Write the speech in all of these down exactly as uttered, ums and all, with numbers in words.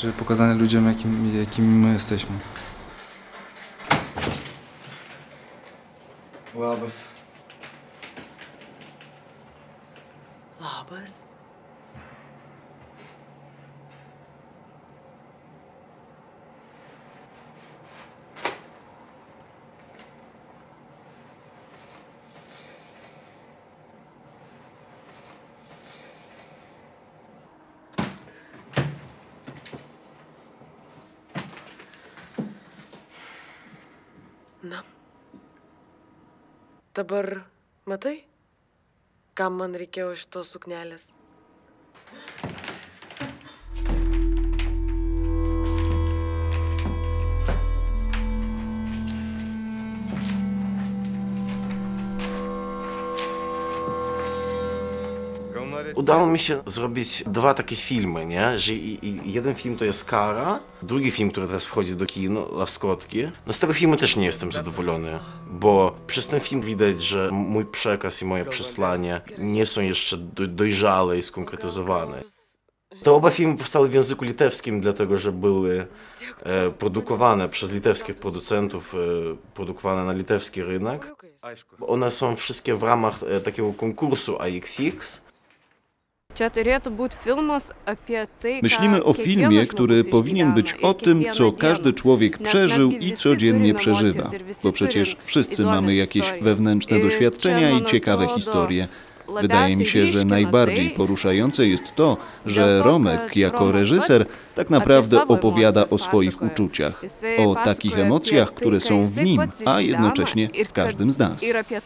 żeby pokazanie ludziom, jakim, jakimi my jesteśmy. Labas. Labas. Na. Dabar matai, kam man reikėjo šitos suknelės? Udało mi się zrobić dwa takie filmy, nie? Że i, i jeden film to jest Kara, drugi film, który teraz wchodzi do kin, Laskotki. No z tego filmu też nie jestem zadowolony, bo przez ten film widać, że mój przekaz i moje przesłanie nie są jeszcze do, dojrzałe i skonkretyzowane. To oba filmy powstały w języku litewskim, dlatego że były e, produkowane przez litewskich producentów, e, produkowane na litewski rynek. One są wszystkie w ramach e, takiego konkursu A X X. Myślimy o filmie, który powinien być o tym, co każdy człowiek przeżył i codziennie przeżywa, bo przecież wszyscy mamy jakieś wewnętrzne doświadczenia i ciekawe historie. Wydaje mi się, że najbardziej poruszające jest to, że Romek jako reżyser tak naprawdę opowiada o swoich uczuciach, o takich emocjach, które są w nim, a jednocześnie w każdym z nas.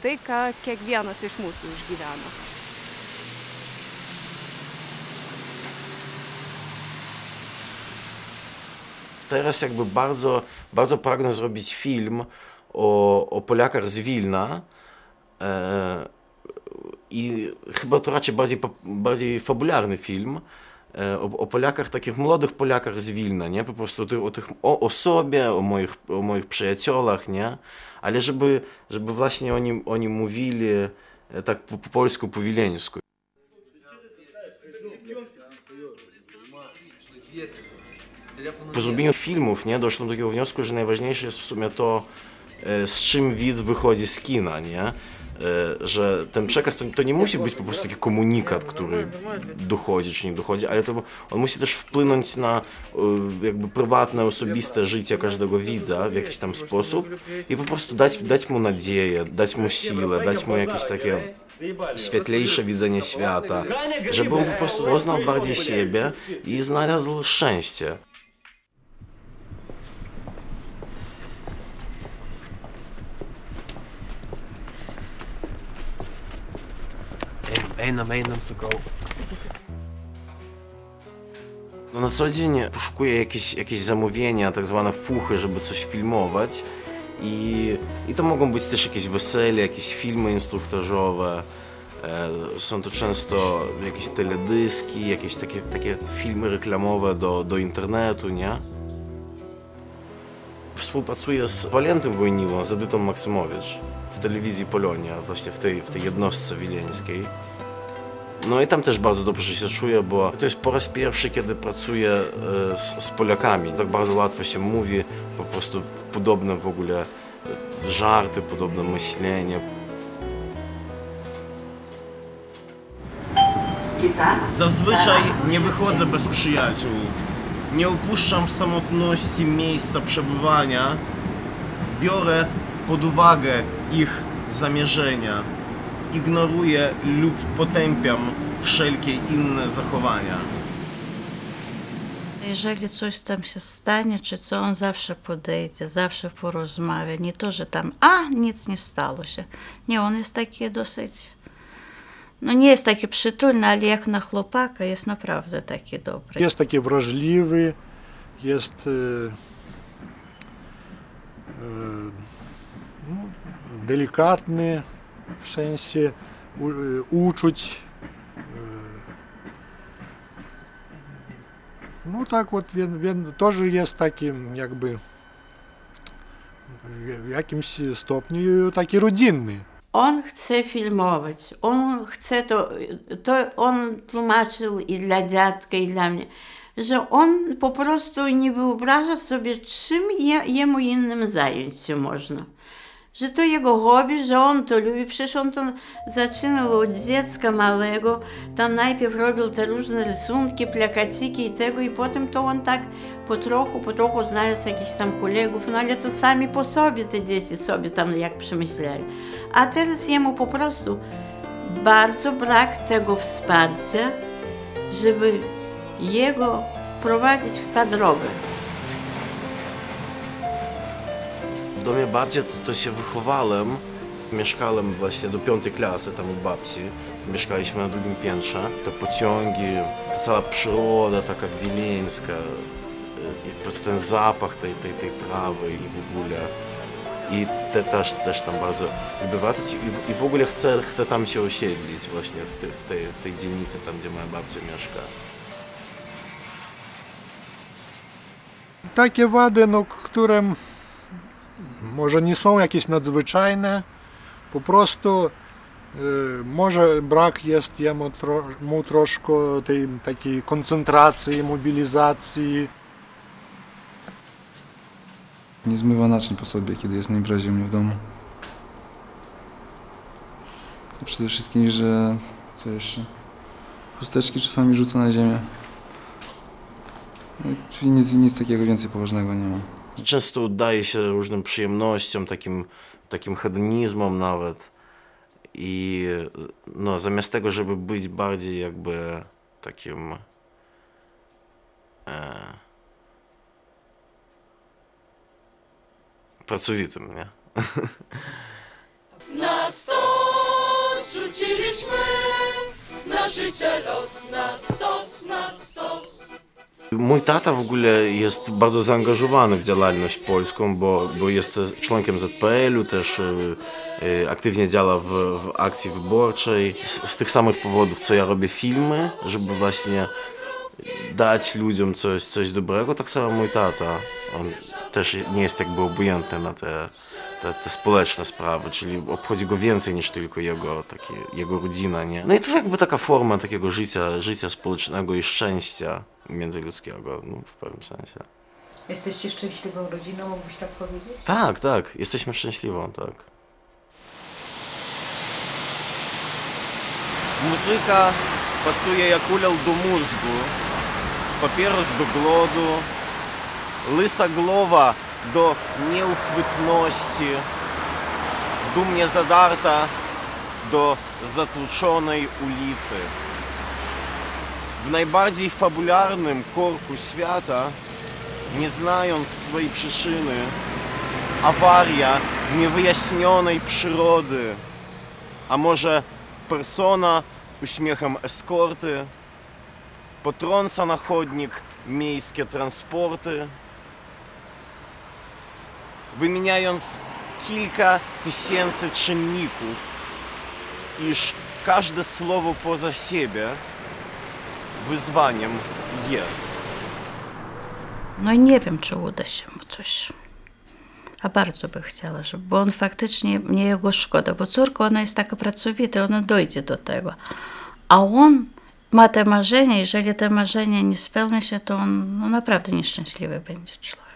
Teraz jakby bardzo, bardzo pragnę zrobić film o, o Polakach z Wilna e, i chyba to raczej bardziej, bardziej fabularny film e, o, o Polakach, takich młodych Polakach z Wilna, nie? Po prostu o, tych, o, tych, o, o sobie, o moich, o moich przyjaciołach, nie? Ale żeby, żeby właśnie oni, oni mówili tak po, po polsku, po wileńsku. Po zrobieniu filmów nie, doszło do takiego wniosku, że najważniejsze jest w sumie to, z czym widz wychodzi z kina, nie? Że ten przekaz to, to nie musi być po prostu taki komunikat, który dochodzi czy nie dochodzi, ale to on musi też wpłynąć na jakby prywatne, osobiste życie każdego widza w jakiś tam sposób i po prostu dać, dać mu nadzieję, dać mu siłę, dać mu jakieś takie świetlejsze widzenie świata, żeby on po prostu poznał bardziej siebie i znalazł szczęście. Einam, einam, sakau. No na co dzień poszukuję jakieś, jakieś zamówienia, tak zwane fuchy, żeby coś filmować. I, I to mogą być też jakieś wesele, jakieś filmy instruktażowe. E, są to często jakieś teledyski, jakieś takie, takie filmy reklamowe do, do internetu, nie? Współpracuję z Walentym Wojnilą, z Edytą Maksymowicz w telewizji Polonia, właśnie w tej, w tej jednostce wileńskiej. No i tam też bardzo dobrze się czuję, bo to jest po raz pierwszy, kiedy pracuję z, z Polakami. Tak bardzo łatwo się mówi, po prostu podobne w ogóle żarty, podobne myślenie. Zazwyczaj nie wychodzę bez przyjaciół. Nie opuszczam w samotności miejsca przebywania. Biorę pod uwagę ich zamierzenia. Ignoruję lub potępiam wszelkie inne zachowania. Jeżeli coś tam się stanie, czy co, on zawsze podejdzie, zawsze porozmawia. Nie to, że tam, a, nic nie stało się. Nie, on jest taki dosyć, no nie jest taki przytulny, ale jak na chłopaka jest naprawdę taki dobry. Jest taki wrażliwy, jest e, e, no, delikatny, w sensie u, uczuć. No tak вот, він, він теж є таким, якби, w jakimś stopniu taki rodzinny. On chce filmować, on chce to, to on tłumaczył i dla dziadka, i dla mnie. że on po prostu nie wyobraża sobie, czym je, jemu innym zająć się można. Że to jego hobby, że on to lubi. Przecież on to zaczynał od dziecka małego. Tam najpierw robił te różne rysunki, plakaciki i tego, i potem to on tak po trochu, po trochu znalazł jakichś tam kolegów, no ale to sami po sobie te dzieci sobie tam jak przemyśleli. A teraz jemu po prostu bardzo brak tego wsparcia, żeby jego wprowadzić w tę drogę. W domie babci to, to się wychowałem. Mieszkałem właśnie do piątej klasy tam u babci. Mieszkaliśmy na drugim piętrze. Te pociągi, ta cała przyroda taka wileńska. I po prostu ten zapach tej, tej, tej trawy i w ogóle. I te, też, też tam bardzo lubię wracać i, i w ogóle chcę, chcę tam się osiedlić właśnie w, te, w, tej, w tej dzielnicy, tam gdzie moja babcia mieszka. Takie wady, no, które może nie są jakieś nadzwyczajne, po prostu y, może brak jest jemu tro, mu troszkę tej takiej koncentracji, mobilizacji. Nie zmywa naczyń po sobie, kiedy jest na imprezie u mnie w domu. To przede wszystkim, że co jeszcze? Chusteczki czasami rzuca na ziemię. No i nic, nic takiego więcej poważnego nie ma. Często oddaje się różnym przyjemnościom, takim, takim hedonizmom nawet. I no, zamiast tego, żeby być bardziej jakby takim e, pracowitym, nie? Na stos rzuciliśmy, na życie los, na stos, na stos. Mój tata w ogóle jest bardzo zaangażowany w działalność polską, bo, bo jest członkiem Z P L u, też y, y, aktywnie działa w, w akcji wyborczej. Z, z tych samych powodów, co ja robię filmy, żeby właśnie dać ludziom coś, coś dobrego, tak samo mój tata. On też nie jest jakby obojętny na te, te, te społeczne sprawy, czyli obchodzi go więcej niż tylko jego, takie, jego rodzina, nie? No i to jakby taka forma takiego życia, życia społecznego i szczęścia międzyludzkiego, no, w pewnym sensie. Jesteście szczęśliwą rodziną, mógłbyś tak powiedzieć? Tak, tak, jesteśmy szczęśliwą, tak. Muzyka pasuje jak ulał do mózgu, papieros do głodu, lysa głowa do nieuchwytności, dumnie zadarta do zatłuczonej ulicy. W najbardziej fabularnym korku świata, nie znając swojej przyczyny, awaria niewyjaśnionej przyrody, a może persona uśmiechem eskorty, potrąca na chodnik miejskie transporty, wymieniając kilka tysięcy czynników, iż każde słowo poza siebie wyzwaniem jest. No i nie wiem, czy uda się mu coś. A bardzo by chciała, żeby, bo on faktycznie, mnie jego szkoda, bo córka, ona jest taka pracowita, ona dojdzie do tego. A on ma te marzenia, jeżeli te marzenia nie spełni się, to on no, naprawdę nieszczęśliwy będzie człowiek.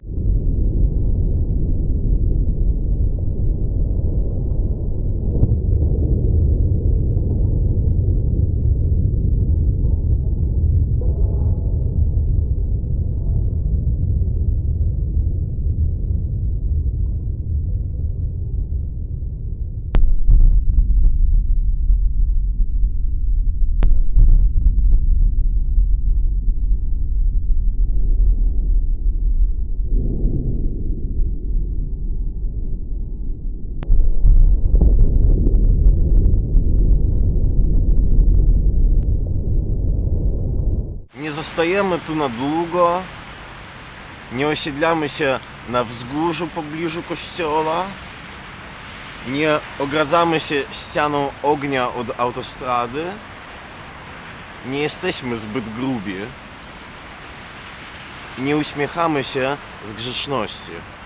Nie zostajemy tu na długo, nie osiedlamy się na wzgórzu pobliżu kościoła, nie ogradzamy się ścianą ognia od autostrady, nie jesteśmy zbyt grubi, nie uśmiechamy się z grzeczności.